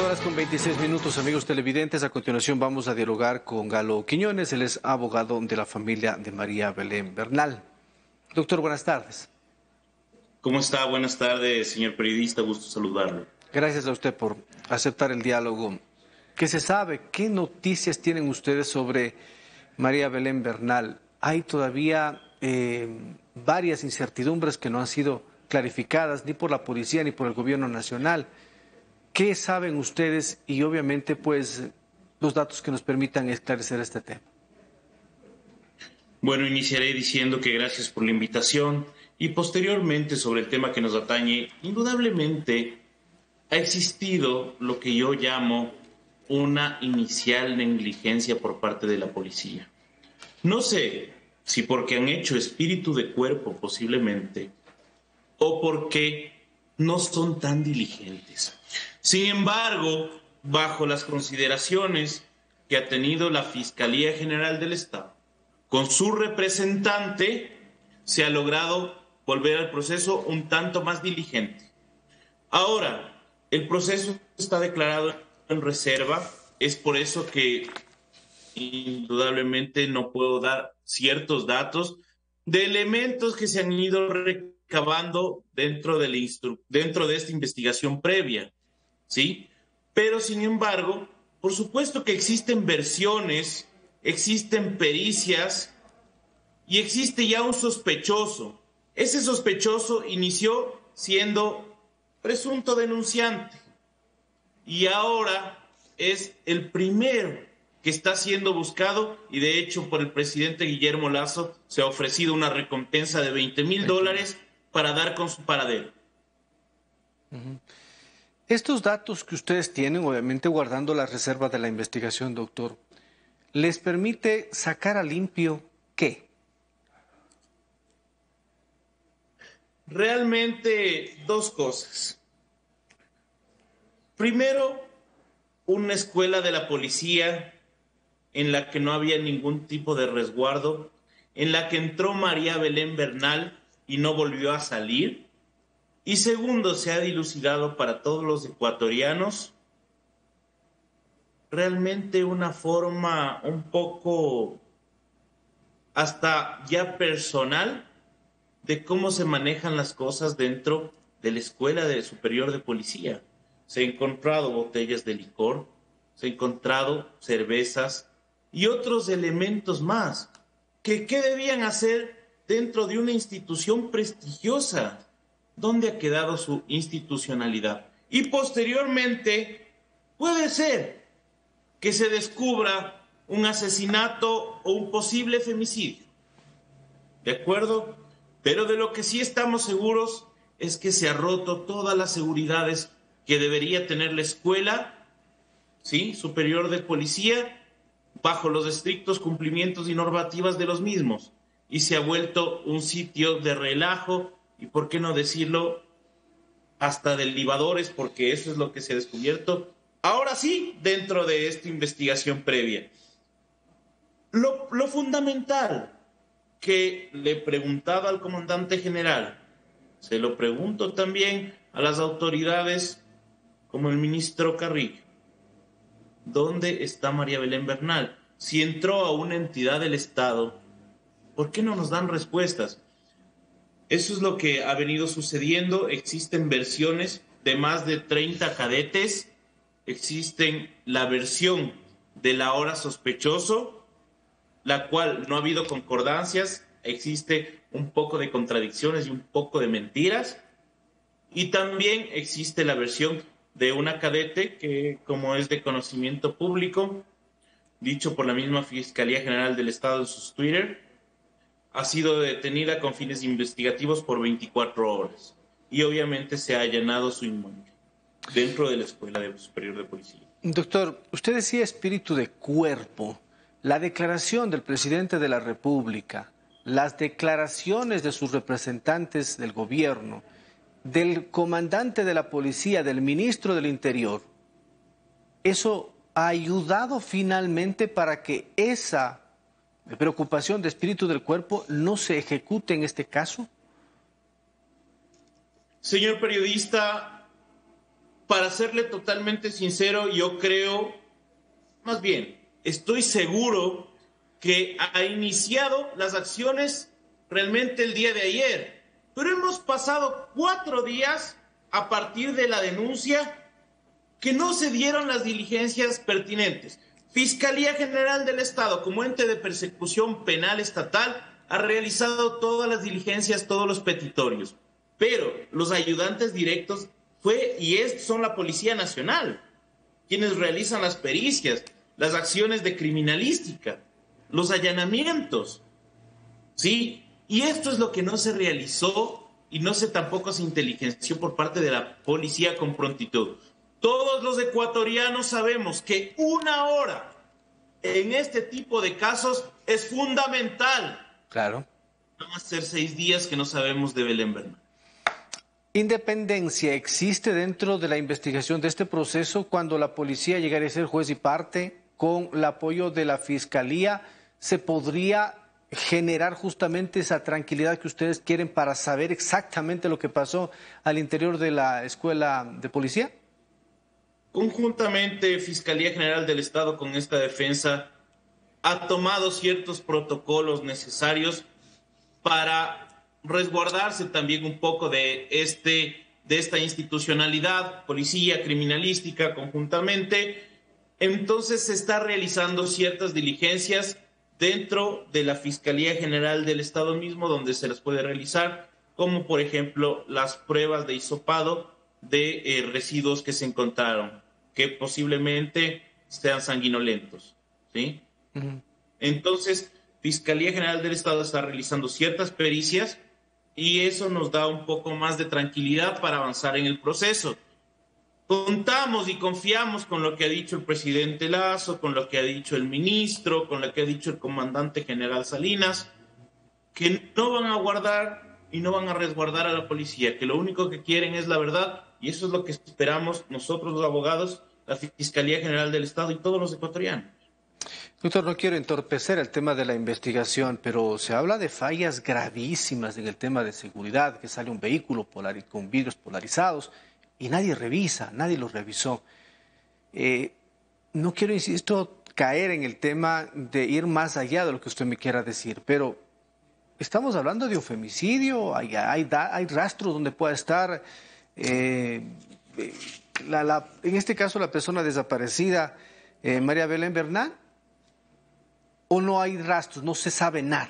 7:26, amigos televidentes. A continuación vamos a dialogar con Galo Quiñones, él es abogado de la familia de María Belén Bernal. Doctor, buenas tardes. ¿Cómo está? Buenas tardes, señor periodista, gusto saludarlo. Gracias a usted por aceptar el diálogo. ¿Qué se sabe? ¿Qué noticias tienen ustedes sobre María Belén Bernal? Hay todavía varias incertidumbres que no han sido clarificadas ni por la policía ni por el gobierno nacional. ¿Qué saben ustedes? Y obviamente, pues, los datos que nos permitan esclarecer este tema. Bueno, iniciaré diciendo que gracias por la invitación y posteriormente sobre el tema que nos atañe. Indudablemente ha existido lo que yo llamo una inicial negligencia por parte de la policía. No sé si porque han hecho espíritu de cuerpo posiblemente o porque no son tan diligentes. Sin embargo, bajo las consideraciones que ha tenido la Fiscalía General del Estado, con su representante, se ha logrado volver al proceso un tanto más diligente. Ahora, el proceso está declarado en reserva, es por eso que indudablemente no puedo dar ciertos datos de elementos que se han ido recabando dentro de esta investigación previa, ¿sí? Pero, sin embargo, por supuesto que existen versiones, existen pericias y existe ya un sospechoso. Ese sospechoso inició siendo presunto denunciante y ahora es el primero que está siendo buscado y de hecho por el presidente Guillermo Lasso se ha ofrecido una recompensa de $20,000 para dar con su paradero. Estos datos que ustedes tienen, obviamente guardando la reserva de la investigación, doctor, ¿les permite sacar a limpio qué? Realmente dos cosas. Primero, una escuela de la policía en la que no había ningún tipo de resguardo, en la que entró María Belén Bernal y no volvió a salir. Y segundo, se ha dilucidado para todos los ecuatorianos realmente una forma un poco hasta ya personal de cómo se manejan las cosas dentro de la Escuela Superior de Policía. Se han encontrado botellas de licor, se han encontrado cervezas y otros elementos más. ¿Qué debían hacer dentro de una institución prestigiosa? ¿Dónde ha quedado su institucionalidad? Y posteriormente puede ser que se descubra un asesinato o un posible femicidio. ¿De acuerdo? Pero de lo que sí estamos seguros es que se ha roto todas las seguridades que debería tener la escuela, ¿sí?, superior de policía, bajo los estrictos cumplimientos y normativas de los mismos. Y se ha vuelto un sitio de relajo y, por qué no decirlo, hasta de libadores, porque eso es lo que se ha descubierto. Ahora sí, dentro de esta investigación previa. Lo fundamental que le preguntaba al comandante general, se lo pregunto también a las autoridades como el ministro Carrillo. ¿Dónde está María Belén Bernal? Si entró a una entidad del Estado, ¿por qué no nos dan respuestas? Eso es lo que ha venido sucediendo. Existen versiones de más de 30 cadetes. Existen la versión del ahora sospechoso, la cual no ha habido concordancias. Existe un poco de contradicciones y un poco de mentiras. Y también existe la versión de una cadete que, como es de conocimiento público, dicho por la misma Fiscalía General del Estado en sus Twitter, ha sido detenida con fines investigativos por 24 horas. Y obviamente se ha allanado su inmueble dentro de la Escuela Superior de Policía. Doctor, usted decía espíritu de cuerpo. La declaración del presidente de la República, las declaraciones de sus representantes del gobierno, del comandante de la policía, del ministro del Interior, ¿eso ha ayudado finalmente para que esa preocupación de espíritu del cuerpo no se ejecute en este caso? Señor periodista, para serle totalmente sincero, yo creo, más bien, estoy seguro que ha iniciado las acciones realmente el día de ayer, pero hemos pasado 4 días a partir de la denuncia que no se dieron las diligencias pertinentes. Fiscalía General del Estado, como ente de persecución penal estatal, ha realizado todas las diligencias, todos los petitorios, pero los ayudantes directos son la Policía Nacional, quienes realizan las pericias, las acciones de criminalística, los allanamientos, ¿sí? Y esto es lo que no se realizó y tampoco se inteligenció por parte de la policía con prontitud. Todos los ecuatorianos sabemos que 1 hora en este tipo de casos es fundamental. Claro. Van a ser 6 días que no sabemos de Belén Bernal. ¿Independencia existe dentro de la investigación de este proceso cuando la policía llegara a ser juez y parte con el apoyo de la Fiscalía? ¿Se podría generar justamente esa tranquilidad que ustedes quieren para saber exactamente lo que pasó al interior de la escuela de policía? Conjuntamente, Fiscalía General del Estado con esta defensa ha tomado ciertos protocolos necesarios para resguardarse también un poco de esta institucionalidad, policía, criminalística, conjuntamente. Entonces se está realizando ciertas diligencias dentro de la Fiscalía General del Estado mismo, donde se las puede realizar, como por ejemplo las pruebas de hisopado de residuos que se encontraron, que posiblemente sean sanguinolentos, ¿sí? Uh-huh. Entonces, Fiscalía General del Estado está realizando ciertas pericias y eso nos da un poco más de tranquilidad para avanzar en el proceso. Contamos y confiamos con lo que ha dicho el presidente Lasso, con lo que ha dicho el ministro, con lo que ha dicho el comandante general Salinas, que no van a guardar y no van a resguardar a la policía, que lo único que quieren es la verdad, y eso es lo que esperamos nosotros los abogados, la Fiscalía General del Estado y todos los ecuatorianos. Doctor, no quiero entorpecer el tema de la investigación, pero se habla de fallas gravísimas en el tema de seguridad, que sale un vehículo con vidrios polarizados y nadie revisa, nadie lo revisó. No quiero, insisto, caer en el tema de ir más allá de lo que usted me quiera decir, pero estamos hablando de un femicidio, hay rastros donde pueda estar, en este caso la persona desaparecida, María Belén Bernal. ¿O no hay rastros, no se sabe nada?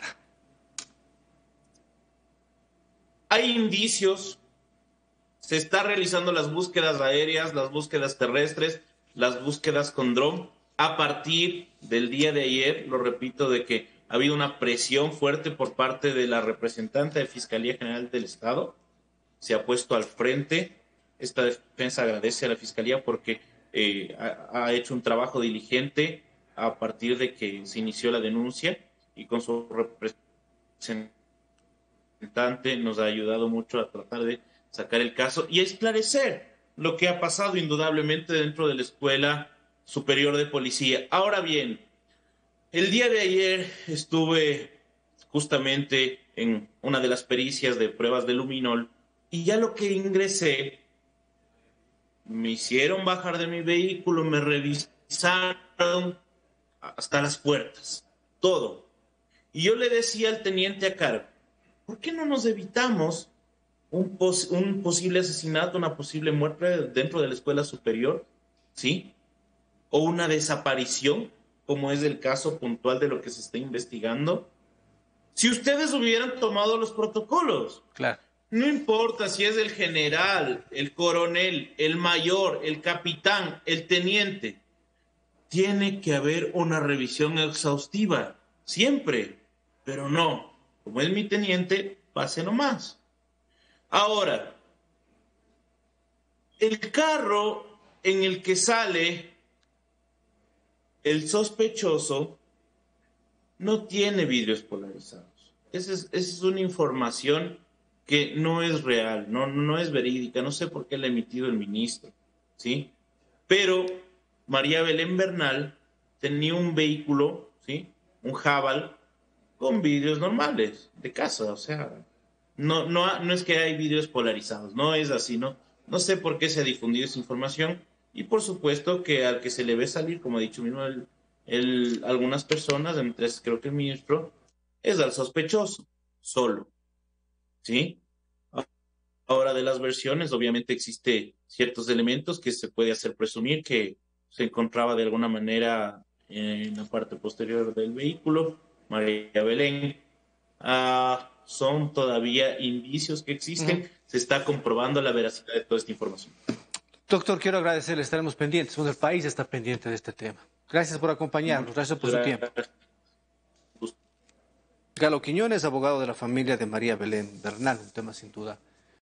Hay indicios, se están realizando las búsquedas aéreas, las búsquedas terrestres, las búsquedas con dron. A partir del día de ayer, lo repito, de que ha habido una presión fuerte por parte de la representante de Fiscalía General del Estado. Se ha puesto al frente. Esta defensa agradece a la Fiscalía porque ha hecho un trabajo diligente a partir de que se inició la denuncia y con su representante nos ha ayudado mucho a tratar de sacar el caso y a esclarecer lo que ha pasado indudablemente dentro de la Escuela Superior de Policía. Ahora bien, el día de ayer estuve justamente en una de las pericias de pruebas de luminol y ya lo que ingresé, me hicieron bajar de mi vehículo, me revisaron hasta las puertas, todo. Y yo le decía al teniente a cargo, ¿por qué no nos evitamos un posible asesinato, una posible muerte dentro de la escuela superior? ¿Sí? O una desaparición, como es el caso puntual de lo que se está investigando. Si ustedes hubieran tomado los protocolos, claro. No importa si es el general, el coronel, el mayor, el capitán, el teniente, tiene que haber una revisión exhaustiva, siempre, pero no, como es mi teniente, pase nomás. Ahora, el carro en el que sale el sospechoso no tiene vidrios polarizados. Esa es una información que no es real, no es verídica, no sé por qué la ha emitido el ministro, ¿sí? Pero María Belén Bernal tenía un vehículo, ¿sí? Un Haval con vidrios normales de casa, o sea, no es que hay vidrios polarizados, no es así, ¿no? No sé por qué se ha difundido esa información y por supuesto que al que se le ve salir, como ha dicho mismo algunas personas, entre esas creo que el ministro, es al sospechoso, solo, ¿sí? Ahora de las versiones, obviamente existe ciertos elementos que se puede hacer presumir que se encontraba de alguna manera en la parte posterior del vehículo, María Belén. Son todavía indicios que existen, se está comprobando la veracidad de toda esta información. Doctor, quiero agradecerle, estaremos pendientes. Bueno, el país está pendiente de este tema. Gracias por acompañarnos, gracias por su tiempo. Galo Quiñones, abogado de la familia de María Belén Bernal, un tema sin duda